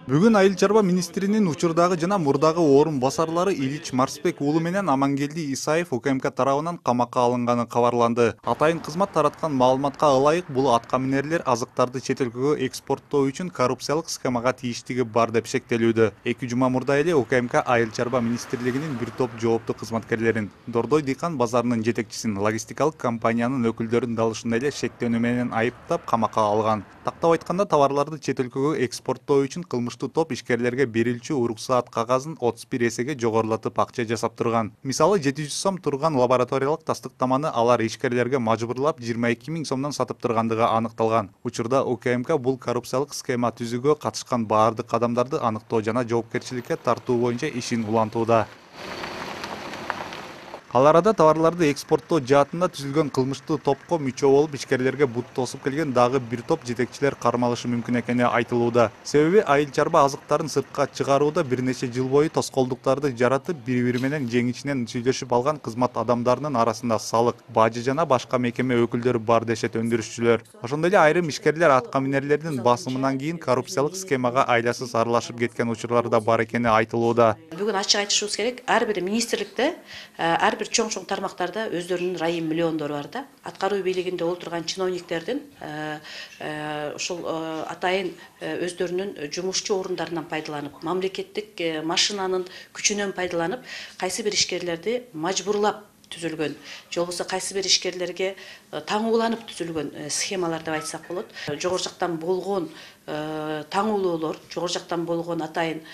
Бүгүн Айыл чарба министринин учурдагы жана мурдагы орун басарлары Ильич Марсбек уулу менен Амангелди Исаев УКМК тарабынан камакка алынганы кабарланды. Атайын кызмат тараткан маалыматка ылайык, бул атка минерлер азыктарды чет өлкөгө экспорттоо үчүн коррупциялык схемага тийиштиги бар деп шектелүүдө. 2 жума мурда эле УКМК Айыл чарба министрлигинин бир топ жооптуу кызматкерлерин, Дордой дыйкан базарынын жетекчисин, логистикалык компаниянын өкүлдөрүн далышында эле шектөөнү менен айыптап камакка алган. Тактап айтканда, товарларды чет өлкөгө экспорттоо үчүн кылмыштуу топ ишкерлерге берилчү уруксаат кагазын 31 эсеге жогорулатып акча жасап турган. Мисалы 700 сом турган лабораториялык тастыктаманы алар ишкерлерге мажбурлап 22 000 сомдон сатып тургандыгы аныкталган. Учурда УКМК бул коррупциялык схема түзүүгө катышкан баардык адамдарды аныктоо жана жоопкерчиликке тартуу боюнча ишин улантууда. Ал арада товарларды экспорттоо жаатында түзүлгөн кылмыштуу топко мүчө болуп ишкерлерге бут тосуп келген дагы бир топ жетекчилер кармалышы мүмкүн экени айтылууда. Себеби айыл чарба азыктарын сыртка чыгарууда бир нече жыл бою тоскоолдуктарды жаратып, бири-бири менен жеңичинен сүйлөшүп алган кызмат адамдарынын арасында салык, бажы жана башка мекеме өкүлдөрү бар дешет өндүрүшчүлөр. Ошондой эле айрым ишкерлер атка минерлердин басымынан кийин коррупциялык схемага айласыз аралашып кеткен учурлар да бар экени айтылууда. Бүгүн ачык айтышыбыз керек, ар бир министрликте, ар бир чоң тармактарда өздөрүнүн райым миллиондору бар да. Аткаруу бийлигинде олтурган чиновниктердин ушул атайын өздөрүнүн жумушчу орундарынан пайдаланып, мамлекеттик машинанын күчүнөн пайдаланып, кайсы бир ишкерлерди мажбурлап түзүлгөн, же болбосо кайсы бир ишкерлерге таңууланып түзүлгөн схемалар деп айтсак болот. Жогору жактан болгон таңуулоолор, жогору жактан болгон атайын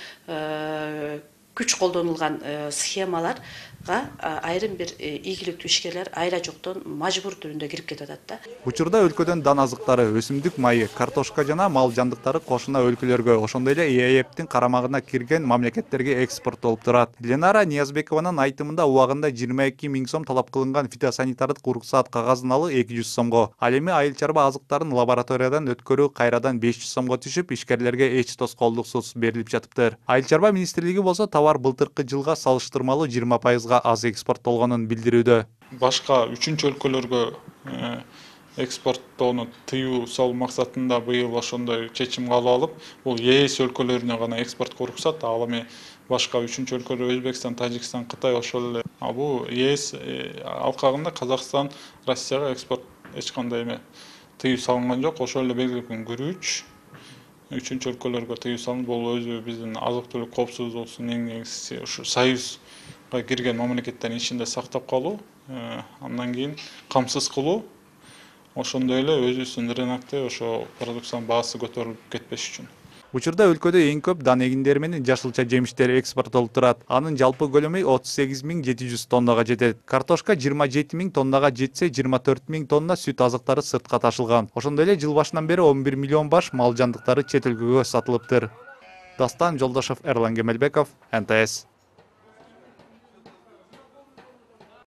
күч колдонулган схемаларга айрым бир ийгиликтүү ишкерлер айла жоктон мажбур түрүндө кирип кетип атат да. Учурда өлкөдөн дан азыктары, өсүмдүк майы, картошка жана мал жандыктары кошуна өлкөлөргө, ошондой эле ЕЭПтин карамагына кирген мамлекеттерге экспорттолуп турат. Ленара Ниязбекованын айтымында убагында 22 000 сом талап кылынган фитосанитардык уруксаат кагазын алуу 200 сомго. Ал эми айыл чарба азыктарын лабораториядан өткөрүү кайрадан 500 сомго түшүп, ишкерлерге эч тоскоолдуксуз берилип жатыптыр. Айыл чарба министрлиги болсо товар былтыркы жылга салыштырмалуу 20% аз экспорттолгонун билдирүүдө. Башка 3-чү өлкөлөргө экспорттоону тыюу салуу максатында быйыл ошондой чечим кабыл алып, бул ЕС өлкөлөрүнө гана экспортко уруксат, ал эми башка 3-чү өлкөлөр Өзбекстан, Тажикстан, Кытай ошол эле. Бул ЕС алкагында Казакстан, Россияга экспорт эч кандай тыюу салынган жок. Ошол эле белгиленген күрүч 3-чү өлкөлөргө тыюу салынды. Бул өзү биздин азык-түлүк коопсуздугубуздун эң негизгиси ушу Союзга кирген мамлекеттердин ичинде сактап калуу, андан кийин камсыз кылуу, ошондой эле өзүбүздүн рынокто ошо продукциянын баасы көтөрүлүп кетпеш үчүн. Учурда өлкөдө эң көп дан эгиндери менен жашылча жемиштер экспорттолуп турат. Анын жалпы көлөмү 38 700 тоннага жетет. Картошка 27 000 тоннага жетсе, 24 000 тонна сүт азыктары сыртка ташылган. Ошондой эле жыл башынан бери 11 миллион баш мал жандыктары чет өлкөгө сатылыптыр. Дастан Жолдошов, Эрлан Кемелбеков, НТС.